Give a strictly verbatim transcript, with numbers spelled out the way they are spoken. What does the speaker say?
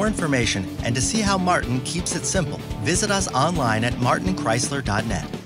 information and to see how Martin keeps it simple, visit us online at martin chrysler dot net.